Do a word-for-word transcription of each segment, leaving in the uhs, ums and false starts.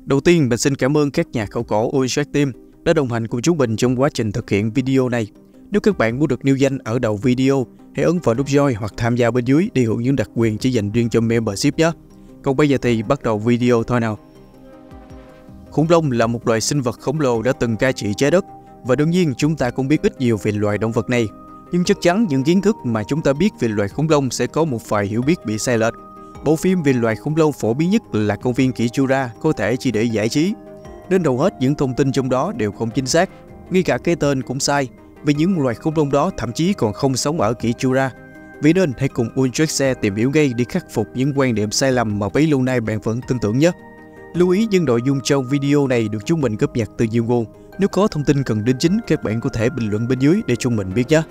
Đầu tiên, mình xin cảm ơn các nhà khảo cổ Unshark Team đã đồng hành cùng chúng mình trong quá trình thực hiện video này. Nếu các bạn muốn được nêu danh ở đầu video, hãy ấn vào nút join hoặc tham gia bên dưới để hưởng những đặc quyền chỉ dành riêng cho membership nhé. Còn bây giờ thì bắt đầu video thôi nào. Khủng long là một loài sinh vật khổng lồ đã từng cai trị trái đất, và đương nhiên chúng ta cũng biết ít nhiều về loài động vật này. Nhưng chắc chắn những kiến thức mà chúng ta biết về loài khủng long sẽ có một vài hiểu biết bị sai lệch. Bộ phim về loài khủng long phổ biến nhất là Công viên kỷ Jura có thể chỉ để giải trí, nên hầu hết những thông tin trong đó đều không chính xác. Ngay cả cái tên cũng sai, vì những loài khủng long đó thậm chí còn không sống ở kỷ Jura. Vì nên hãy cùng Unshark tìm hiểu ngay để khắc phục những quan điểm sai lầm mà bấy lâu nay bạn vẫn tin tưởng nhé. Lưu ý những nội dung trong video này được chúng mình góp nhặt từ nhiều nguồn. Nếu có thông tin cần đính chính, các bạn có thể bình luận bên dưới để chúng mình biết nhé.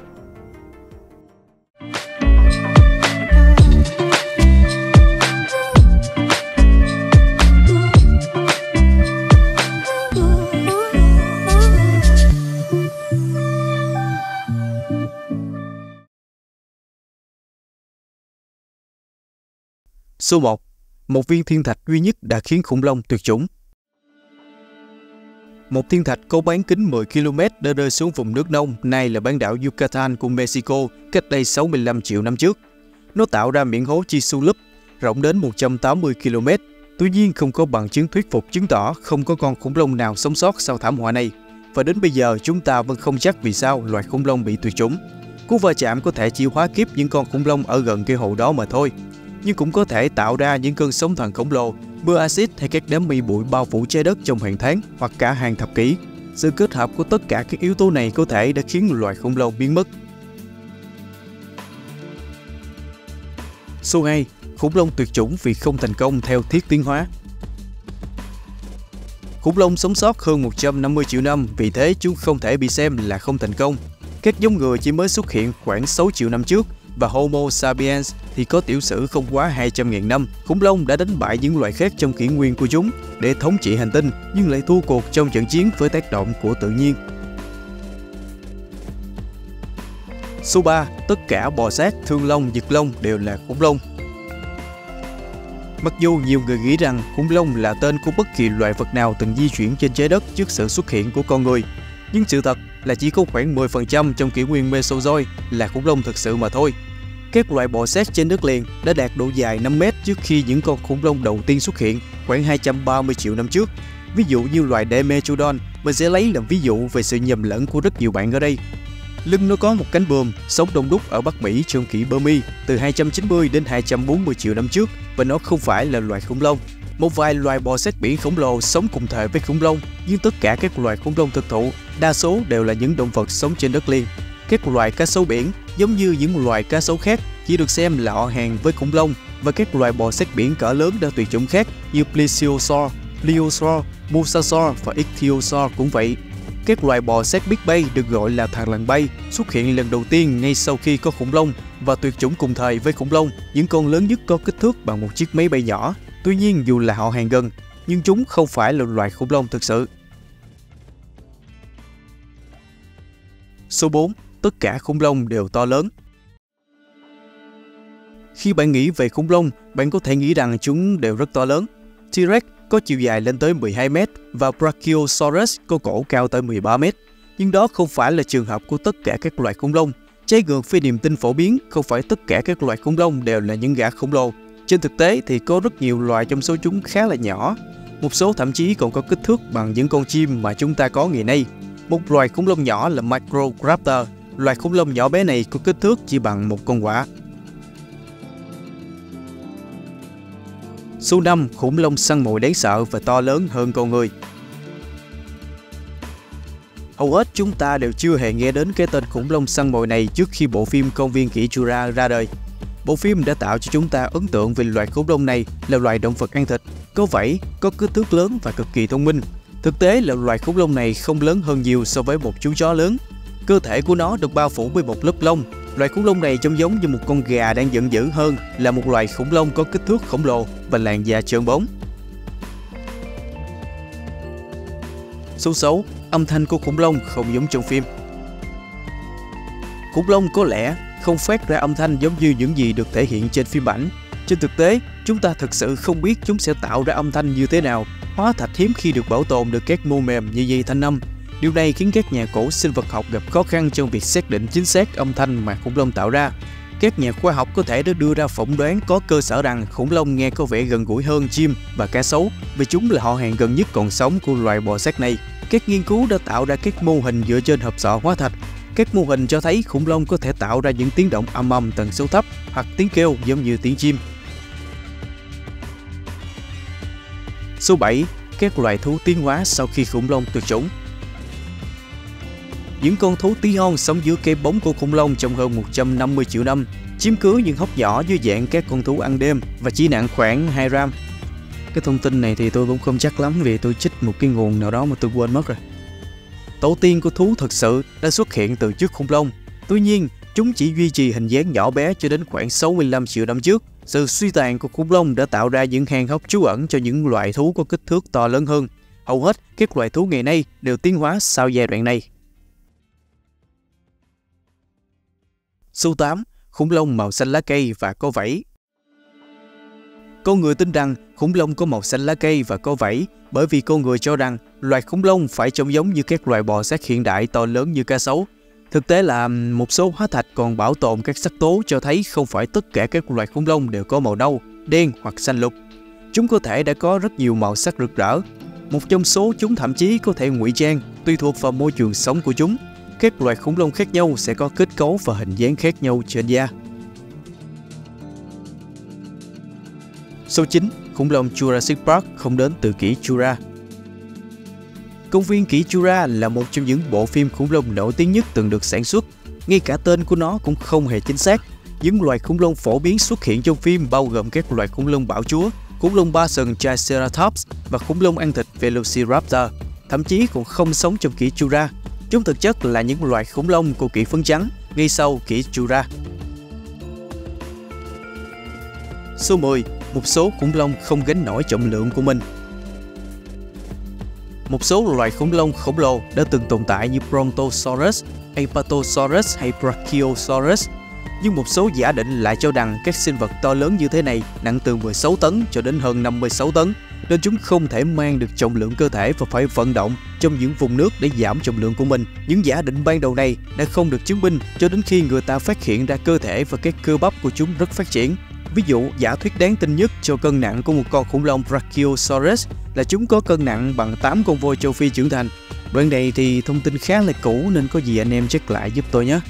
Số một. Một viên thiên thạch duy nhất đã khiến khủng long tuyệt chủng. Một thiên thạch có bán kính mười ki lô mét đã rơi xuống vùng nước nông, nay là bán đảo Yucatan của Mexico, cách đây sáu mươi lăm triệu năm trước. Nó tạo ra miệng hố Chicxulub, rộng đến một trăm tám mươi ki lô mét. Tuy nhiên, không có bằng chứng thuyết phục chứng tỏ không có con khủng long nào sống sót sau thảm họa này. Và đến bây giờ, chúng ta vẫn không chắc vì sao loài khủng long bị tuyệt chủng. Cú va chạm có thể chỉ hóa kiếp những con khủng long ở gần cái hồ đó mà thôi, nhưng cũng có thể tạo ra những cơn sóng thần khổng lồ, mưa axit hay các đám mây bụi bao phủ trái đất trong hàng tháng hoặc cả hàng thập kỷ. Sự kết hợp của tất cả các yếu tố này có thể đã khiến loài khủng long biến mất. Số hai. Khủng long tuyệt chủng vì không thành công theo thiết tiến hóa. Khủng long sống sót hơn một trăm năm mươi triệu năm, vì thế chúng không thể bị xem là không thành công. Các giống người chỉ mới xuất hiện khoảng sáu triệu năm trước, và Homo sapiens thì có tiểu sử không quá hai trăm nghìn năm. Khủng long đã đánh bại những loài khác trong kỷ nguyên của chúng để thống trị hành tinh, nhưng lại thua cuộc trong trận chiến với tác động của tự nhiên. Số ba. Tất cả bò sát, thương long, giật long đều là khủng long. Mặc dù nhiều người nghĩ rằng khủng long là tên của bất kỳ loài vật nào từng di chuyển trên trái đất trước sự xuất hiện của con người, nhưng sự thật là chỉ có khoảng mười phần trăm trong kỷ nguyên Mesozoic là khủng long thực sự mà thôi. Các loài bò sát trên đất liền đã đạt độ dài năm mét trước khi những con khủng long đầu tiên xuất hiện khoảng hai trăm ba mươi triệu năm trước. Ví dụ như loài Dimetrodon, mình sẽ lấy làm ví dụ về sự nhầm lẫn của rất nhiều bạn ở đây. Lưng nó có một cánh buồm, sống đông đúc ở Bắc Mỹ trong kỷ Permi từ hai trăm chín mươi đến hai trăm bốn mươi triệu năm trước, và nó không phải là loài khủng long. Một vài loài bò sát biển khổng lồ sống cùng thời với khủng long, nhưng tất cả các loài khủng long thực thụ đa số đều là những động vật sống trên đất liền. Các loài cá sấu biển, giống như những loài cá sấu khác, chỉ được xem là họ hàng với khủng long, và các loài bò sát biển cỡ lớn đã tuyệt chủng khác như Plesiosaur, Pliosaur, Mosasaur và Ichthyosaur cũng vậy. Các loài bò sát biết bay được gọi là thằn lằn bay, xuất hiện lần đầu tiên ngay sau khi có khủng long và tuyệt chủng cùng thời với khủng long. Những con lớn nhất có kích thước bằng một chiếc máy bay nhỏ. Tuy nhiên, dù là họ hàng gần, nhưng chúng không phải là loài khủng long thực sự. Số bốn. Tất cả khủng long đều to lớn. Khi bạn nghĩ về khủng long, bạn có thể nghĩ rằng chúng đều rất to lớn. T-Rex có chiều dài lên tới mười hai mét và Brachiosaurus có cổ cao tới mười ba mét. Nhưng đó không phải là trường hợp của tất cả các loài khủng long. Trái ngược với niềm tin phổ biến, không phải tất cả các loài khủng long đều là những gã khổng lồ. Trên thực tế thì có rất nhiều loài trong số chúng khá là nhỏ. Một số thậm chí còn có kích thước bằng những con chim mà chúng ta có ngày nay. Một loài khủng long nhỏ là Microraptor. Loài khủng long nhỏ bé này có kích thước chỉ bằng một con quạ. Số năm. Khủng long săn mồi đáng sợ và to lớn hơn con người. Hầu hết chúng ta đều chưa hề nghe đến cái tên khủng long săn mồi này trước khi bộ phim Công viên kỷ Jura ra đời. Bộ phim đã tạo cho chúng ta ấn tượng về loài khủng long này là loài động vật ăn thịt, có vảy, có kích thước lớn và cực kỳ thông minh. Thực tế là loài khủng long này không lớn hơn nhiều so với một chú chó lớn. Cơ thể của nó được bao phủ bởi một lớp lông. Loài khủng long này trông giống như một con gà đang giận dữ hơn là một loài khủng long có kích thước khổng lồ và làn da trơn bóng. Số sáu. Âm thanh của khủng long không giống trong phim. Khủng long có lẽ không phát ra âm thanh giống như những gì được thể hiện trên phim ảnh. Trên thực tế, chúng ta thực sự không biết chúng sẽ tạo ra âm thanh như thế nào. Hóa thạch hiếm khi được bảo tồn được các mô mềm như dây thanh âm. Điều này khiến các nhà cổ sinh vật học gặp khó khăn trong việc xác định chính xác âm thanh mà khủng long tạo ra. Các nhà khoa học có thể đã đưa ra phỏng đoán có cơ sở rằng khủng long nghe có vẻ gần gũi hơn chim và cá sấu vì chúng là họ hàng gần nhất còn sống của loài bò sát này. Các nghiên cứu đã tạo ra các mô hình dựa trên hộp sọ hóa thạch. Các mô hình cho thấy khủng long có thể tạo ra những tiếng động ầm ầm tần số thấp hoặc tiếng kêu giống như tiếng chim. Số bảy. Các loài thú tiến hóa sau khi khủng long tuyệt chủng. Những con thú tí hon sống dưới cái bóng của khủng long trong hơn một trăm năm mươi triệu năm, chiếm cứ những hốc nhỏ dưới dạng các con thú ăn đêm và chỉ nặng khoảng hai gram. Cái thông tin này thì tôi cũng không chắc lắm vì tôi trích một cái nguồn nào đó mà tôi quên mất rồi. Tổ tiên của thú thực sự đã xuất hiện từ trước khủng long. Tuy nhiên, chúng chỉ duy trì hình dáng nhỏ bé cho đến khoảng sáu mươi lăm triệu năm trước. Sự suy tàn của khủng long đã tạo ra những hang hốc trú ẩn cho những loại thú có kích thước to lớn hơn. Hầu hết các loài thú ngày nay đều tiến hóa sau giai đoạn này. Số tám. Khủng long màu xanh lá cây và có vảy. Con người tin rằng khủng long có màu xanh lá cây và có vảy bởi vì con người cho rằng loài khủng long phải trông giống như các loài bò sát hiện đại to lớn như cá sấu. Thực tế là một số hóa thạch còn bảo tồn các sắc tố cho thấy không phải tất cả các loài khủng long đều có màu nâu, đen hoặc xanh lục. Chúng có thể đã có rất nhiều màu sắc rực rỡ. Một trong số chúng thậm chí có thể ngụy trang tùy thuộc vào môi trường sống của chúng. Các loài khủng long khác nhau sẽ có kết cấu và hình dáng khác nhau trên da. Số chín. Khủng long Jurassic Park không đến từ kỷ Jura. Công viên kỷ Jura là một trong những bộ phim khủng long nổi tiếng nhất từng được sản xuất. Ngay cả tên của nó cũng không hề chính xác. Những loài khủng long phổ biến xuất hiện trong phim bao gồm các loài khủng long bạo chúa, khủng long ba sừng Triceratops và khủng long ăn thịt Velociraptor. Thậm chí còn không sống trong kỷ Jura. Chúng thực chất là những loài khủng long của kỷ phấn trắng, ngay sau kỷ Jura. Số mười. Một số khủng long không gánh nổi trọng lượng của mình. Một số loài khủng long khổng lồ đã từng tồn tại như Brontosaurus, Apatosaurus hay Brachiosaurus. Nhưng một số giả định lại cho rằng các sinh vật to lớn như thế này nặng từ mười sáu tấn cho đến hơn năm mươi sáu tấn, nên chúng không thể mang được trọng lượng cơ thể và phải vận động trong những vùng nước để giảm trọng lượng của mình. Những giả định ban đầu này đã không được chứng minh cho đến khi người ta phát hiện ra cơ thể và các cơ bắp của chúng rất phát triển. Ví dụ, giả thuyết đáng tin nhất cho cân nặng của một con khủng long Brachiosaurus là chúng có cân nặng bằng tám con voi châu Phi trưởng thành. Đoạn này thì thông tin khá là cũ nên có gì anh em check lại giúp tôi nhé.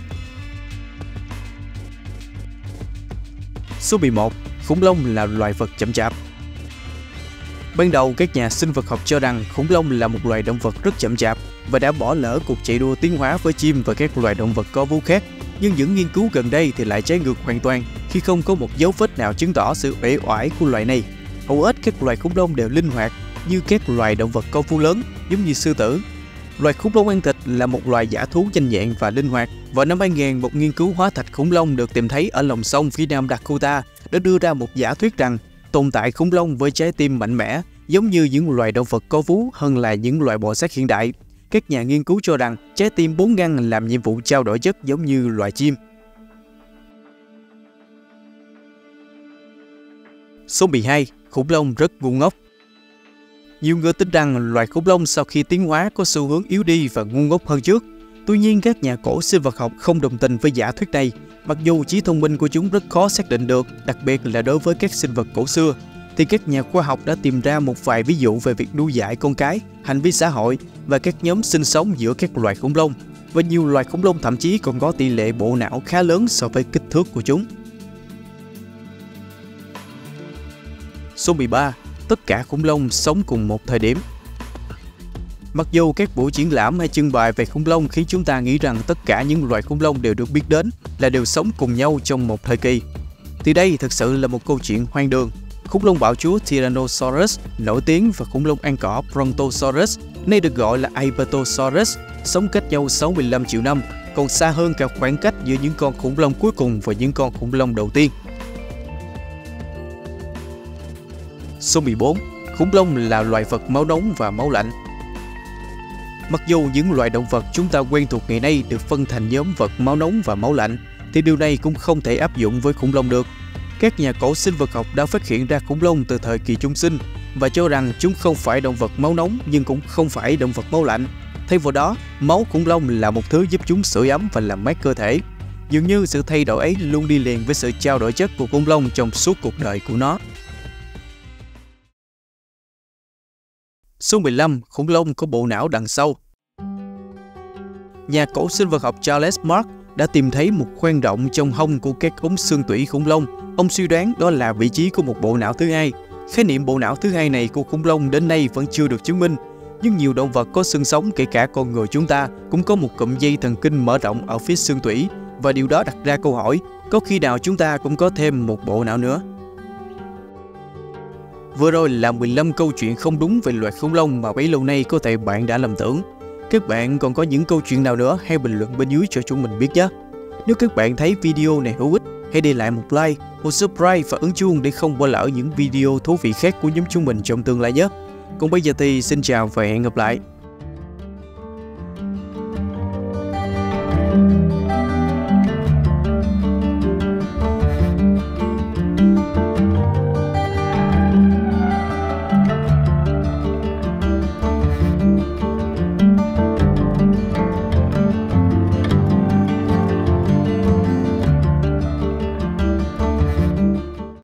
Số mười một. Khủng long là loài vật chậm chạp. Ban đầu, các nhà sinh vật học cho rằng khủng long là một loài động vật rất chậm chạp và đã bỏ lỡ cuộc chạy đua tiến hóa với chim và các loài động vật có vú khác. Nhưng những nghiên cứu gần đây thì lại trái ngược hoàn toàn khi không có một dấu vết nào chứng tỏ sự uể oải của loài này. Hầu hết các loài khủng long đều linh hoạt như các loài động vật có vú lớn giống như sư tử. Loài khủng long ăn thịt là một loài dã thú nhanh nhẹn và linh hoạt. Vào năm hai nghìn, một nghiên cứu hóa thạch khủng long được tìm thấy ở lòng sông phía nam Dakota đã đưa ra một giả thuyết rằng tồn tại khủng long với trái tim mạnh mẽ giống như những loài động vật có vú hơn là những loài bò sát hiện đại. Các nhà nghiên cứu cho rằng trái tim bốn ngăn làm nhiệm vụ trao đổi chất giống như loài chim. Số mười hai. Khủng long rất ngu ngốc. Nhiều người tin rằng loài khủng long sau khi tiến hóa có xu hướng yếu đi và ngu ngốc hơn trước. Tuy nhiên, các nhà cổ sinh vật học không đồng tình với giả thuyết này. Mặc dù trí thông minh của chúng rất khó xác định được, đặc biệt là đối với các sinh vật cổ xưa, thì các nhà khoa học đã tìm ra một vài ví dụ về việc nuôi dạy con cái, hành vi xã hội và các nhóm sinh sống giữa các loài khủng long. Và nhiều loài khủng long thậm chí còn có tỷ lệ bộ não khá lớn so với kích thước của chúng. Số mười ba. Tất cả khủng long sống cùng một thời điểm. Mặc dù các buổi triển lãm hay trưng bày về khủng long khiến chúng ta nghĩ rằng tất cả những loài khủng long đều được biết đến là đều sống cùng nhau trong một thời kỳ, thì đây thực sự là một câu chuyện hoang đường. Khủng long bạo chúa Tyrannosaurus nổi tiếng và khủng long ăn cỏ Brontosaurus, nay được gọi là Apatosaurus, sống cách nhau sáu mươi lăm triệu năm, còn xa hơn cả khoảng cách giữa những con khủng long cuối cùng và những con khủng long đầu tiên. Số mười bốn. Khủng long là loài vật máu nóng và máu lạnh. Mặc dù những loài động vật chúng ta quen thuộc ngày nay được phân thành nhóm vật máu nóng và máu lạnh, thì điều này cũng không thể áp dụng với khủng long được. Các nhà cổ sinh vật học đã phát hiện ra khủng long từ thời kỳ trung sinh, và cho rằng chúng không phải động vật máu nóng nhưng cũng không phải động vật máu lạnh. Thay vào đó, máu khủng long là một thứ giúp chúng sưởi ấm và làm mát cơ thể. Dường như sự thay đổi ấy luôn đi liền với sự trao đổi chất của khủng long trong suốt cuộc đời của nó. Số mười lăm. Khủng long có bộ não đằng sau. Nhà cổ sinh vật học Charles Mark đã tìm thấy một khoang rộng trong hông của các ống xương tủy khủng long. Ông suy đoán đó là vị trí của một bộ não thứ hai. Khái niệm bộ não thứ hai này của khủng long đến nay vẫn chưa được chứng minh. Nhưng nhiều động vật có xương sống, kể cả con người chúng ta, cũng có một cụm dây thần kinh mở rộng ở phía xương tủy. Và điều đó đặt ra câu hỏi, có khi nào chúng ta cũng có thêm một bộ não nữa? Vừa rồi là mười lăm câu chuyện không đúng về loài khủng long mà bấy lâu nay có thể bạn đã lầm tưởng. Các bạn còn có những câu chuyện nào nữa hãy bình luận bên dưới cho chúng mình biết nhé. Nếu các bạn thấy video này hữu ích, hãy để lại một like, một subscribe và ấn chuông để không bỏ lỡ những video thú vị khác của nhóm chúng mình trong tương lai nhé. Còn bây giờ thì xin chào và hẹn gặp lại.